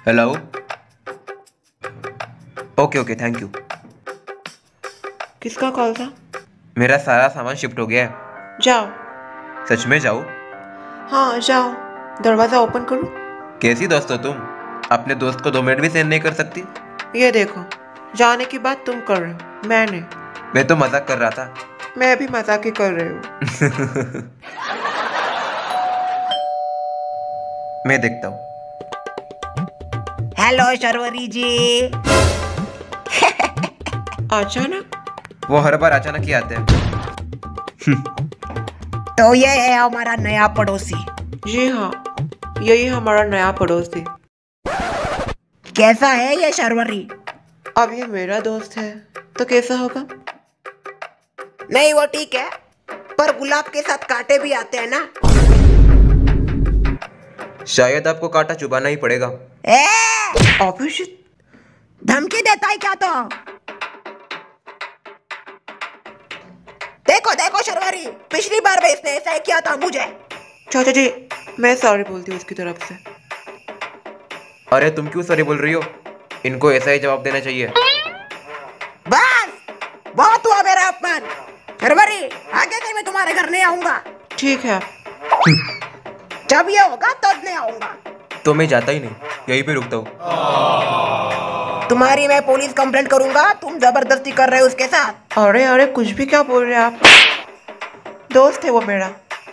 Hello. Okay okay, thank you. किसका call था? मेरा सारा सामान शिफ्ट हो गया है। जाओ। सच में जाऊँ? हाँ जाओ। दरवाज़ा ओपन करो। कैसी दोस्त हो तुम? अपने दोस्त को 2 मिनट भी सहन नहीं कर सकती? ये देखो, जाने की बात तुम कर रहे हो, मैं नहीं। मैं तो मजाक कर रहा था। मैं भी मजाक ही कर रही हूँ। मैं देखता हूँ। हेलो शर्वरी जी। अचानक? वो हर बार अचानक ही आते हैं। तो ये है हमारा नया पड़ोसी। जी हाँ, यही हमारा नया पड़ोसी। कैसा है ये शर्वरी? अब ये मेरा दोस्त है तो कैसा होगा? नहीं वो ठीक है, पर गुलाब के साथ कांटे भी आते हैं ना। शायद आपको कांटा चुभाना ही पड़ेगा। अभिजीत, धमकी देता है क्या? तो देखो देखो शर्वरी, पिछली बार भी इसने ऐसा ही किया था मुझे। चाचा जी, मैं सॉरी बोलती हूँ इसकी तरफ से। अरे तुम क्यों सॉरी बोल रही हो? इनको ऐसा ही जवाब देना चाहिए। बस बहुत हुआ मेरा अपमान। शर्वरी, आगे से मैं तुम्हारे घर नहीं आऊंगा। ठीक है। जब ये होगा तब नहीं आऊंगा। तो मैं जाता ही नहीं, यहीं पे रुकता हूँ। तुम्हारी मैं पुलिस कंप्लेंट करूंगा, तुम जबरदस्ती कर रहे हो उसके साथ। अरे अरे, कुछ भी क्या बोल रहे हैं आप? दोस्त है वो मेरा।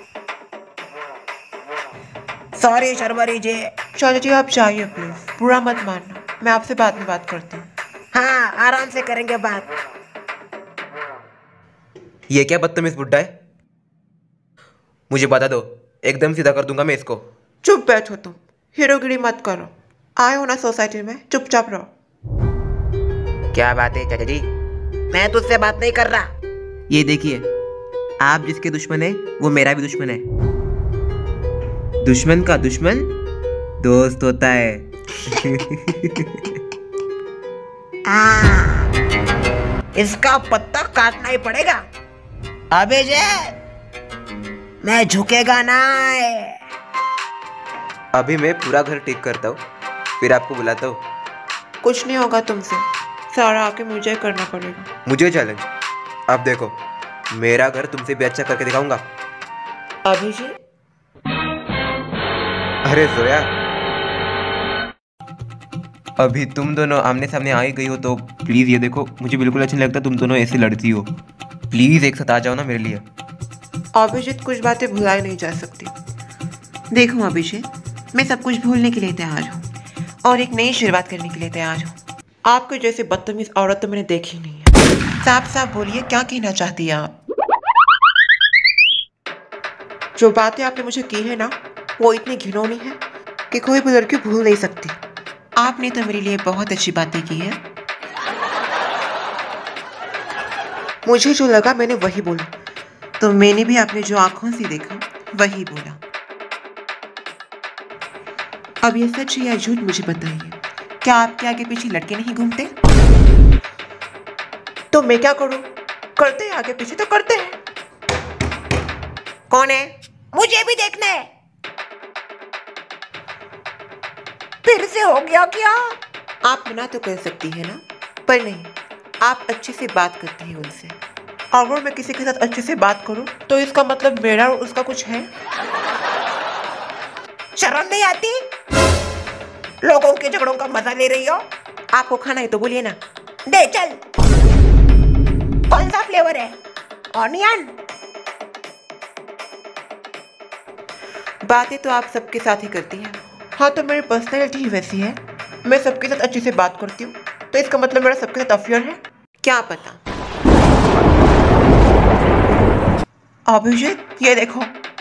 सॉरी शर्वरी जी। चाचा जी आप जाइए प्लीज, बुरा मत मानना, मैं आपसे बाद में बात करती हूँ। हाँ आराम से करेंगे बात। ये क्या बदतमीज बुड्ढा है? मुझे बता दो, एकदम सीधा कर दूंगा मैं इसको। चुप बैठो तुम, हीरोगिरी मत करो। आए हो ना सोसाइटी में, चुपचाप रहो। क्या बात है चाचा जी? मैं तुझसे बात नहीं कर रहा। ये देखिए, आप जिसके दुश्मन है वो मेरा भी दुश्मन है। दुश्मन का दुश्मन दोस्त होता है। इसका पत्ता काटना ही पड़ेगा। अबे जे, मैं झुकेगा ना। अभी मैं पूरा घर ठीक करता हूँ, फिर आपको बुलाता हूँ। कुछ नहीं होगा तुमसे, सारा आके मुझे करना पड़ेगा। मुझे चैलेंज। अब देखो, मेरा घर तुमसे भी अच्छा करके दिखाऊंगा। अभिजीत, अरे जोया, अभी तुम दोनों आमने सामने आ ही गई हो तो प्लीज ये देखो, मुझे बिल्कुल अच्छा नहीं लगता तुम दोनों ऐसी लड़ती हो। प्लीज एक साथ आ जाओ ना मेरे लिए। अभिजीत, कुछ बातें भुलाई नहीं जा सकती। देखो अभिजीत, मैं सब कुछ भूलने के लिए तैयार हूँ और एक नई शुरुआत करने के लिए तैयार हूँ। आपके जैसे बदतमीज औरत तो मैंने देखी नहीं है। साफ साफ बोलिए, क्या कहना चाहती है आप? जो बातें आपने मुझे की है ना, वो इतनी घिनौनी है कि कोई भी लड़की भूल नहीं सकती। आपने तो मेरे लिए बहुत अच्छी बातें की है। मुझे जो लगा मैंने वही बोला, तो मैंने भी आपने जो आंखों से देखा वही बोला। अब ये सच है या झूठ मुझे बताइए, क्या आपके आगे पीछे लड़के नहीं घूमते? तो मैं क्या करूं? करते हैं आगे पीछे तो करते हैं। कौन है? मुझे भी देखना है। फिर से हो गया क्या? आप मना तो कर सकती है ना, पर नहीं, आप अच्छे से बात करती हैं उनसे। अगर मैं किसी के साथ अच्छे से बात करूं तो इसका मतलब मेरा और उसका कुछ है। शर्म नहीं आती? लोगों के झगड़ों का मजा ले रही हो? आपको खाना है तो बोलिए ना। दे चल। कौन सा फ्लेवर है? ऑनियन? बातें तो आप सबके साथ ही करती हैं। हाँ, तो मेरी पर्सनैलिटी ही वैसी है, मैं सबके साथ अच्छे से बात करती हूँ, तो इसका मतलब मेरा सबके साथ अफेयर है? क्या पता। अभिजीत, ये देखो।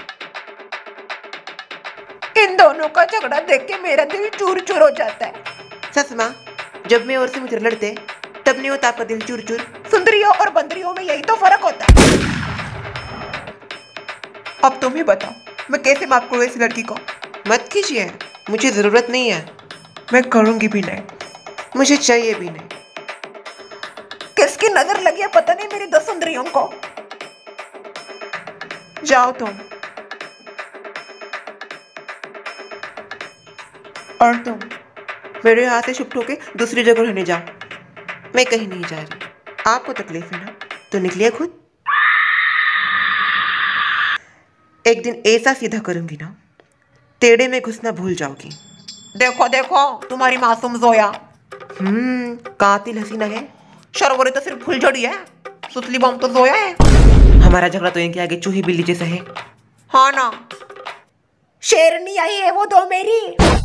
इन दोनों का झगड़ा देख के मेरा दिल चूर चूर हो जाता है। ससमा, जब मैं और से मुझे लड़ते तब नहीं होता आपका दिल चूर चूर? सुंदरियों और बंदरियों में यही तो फर्क होता है। अब तुम ही बताओ, मैं कैसे माफ करूँ इस लड़की को? मत कीजिए, मुझे जरूरत नहीं है, मैं करूंगी भी नहीं, मुझे चाहिए भी नहीं। किसकी नजर लगी है पता नहीं मेरी 10 सुंदरियों को। जाओ तुम। और तुम, मेरे हाथ से शिफ्ट होके दूसरी जगह रहने जाओ। मैं कहीं नहीं जा रही। आपको तकलीफ है ना, तो निकलिए खुद। एक दिन ऐसा सीधा करूंगी ना, टेढ़े में घुसना भूल जाओगी। देखो देखो तुम्हारी मासूम जोया। कातिल हसीना है। शर्वरी तो सिर्फ फुलझड़ी है, सुतली बम तो जोया है। हमारा झगड़ा तो इनके आगे चूही बिल्ली जैसा है। हाँ ना, शेरनी आई है वो तो मेरी।